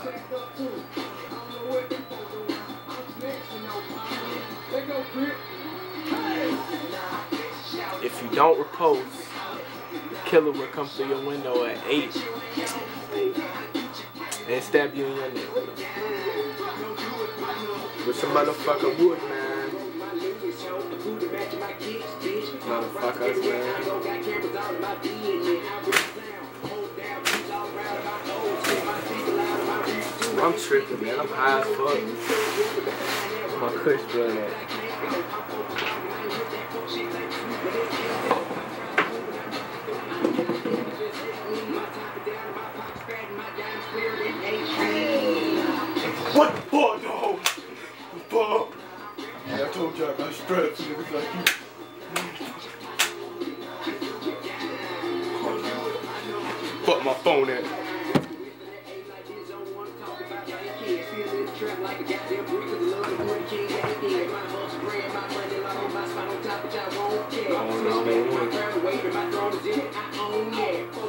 If you don't repose, the killer will come through your window at 8 and stab you in your neck with some motherfucking wood, man. Motherfuckers, man. I'm tripping, man. I'm high as fuck. My kush blowing up. What the fuck, dog? The fuck? Yeah, I told you I got straps and everything like you. Fuck my phone at. I don't know.